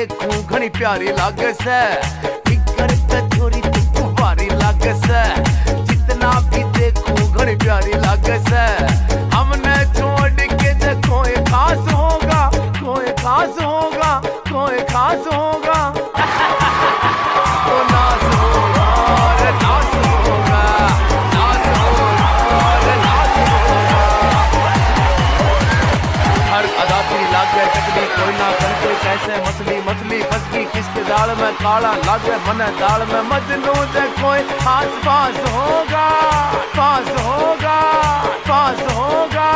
देखूं घनी प्यारी लागे से, फिकर कचोरी तू भारी लागे से, जितना भी देखूं घनी प्यारी लागे से। हमने छोड़ के जे कोई खास होगा, कोई खास होगा, कोई खास होगा तो नाच होगा रे नाच होगा, नाच होगा रे नाच होगा। हर अदा तेरी लागे कटनी कोई ना करके कैसे मछली मछली फंस गई किसके दाल में, काला लागे मन दाल में, मजनू से कोई आस पास होगा, पास होगा, पास होगा।